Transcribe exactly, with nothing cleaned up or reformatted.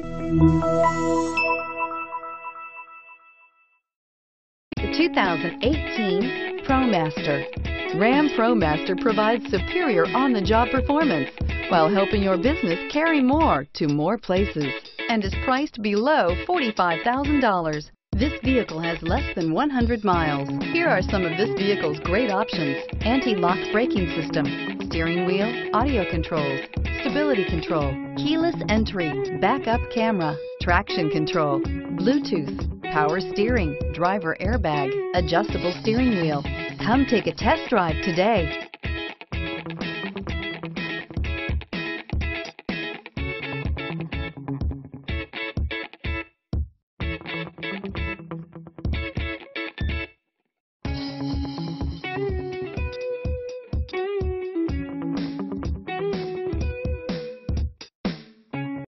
The two thousand eighteen ProMaster. Ram ProMaster provides superior on-the-job performance while helping your business carry more to more places, and is priced below forty-five thousand dollars. This vehicle has less than one hundred miles. Here are some of this vehicle's great options: anti-lock braking system, steering wheel audio controls, stability control, keyless entry, backup camera, traction control, Bluetooth, power steering, driver airbag, adjustable steering wheel. Come take a test drive today.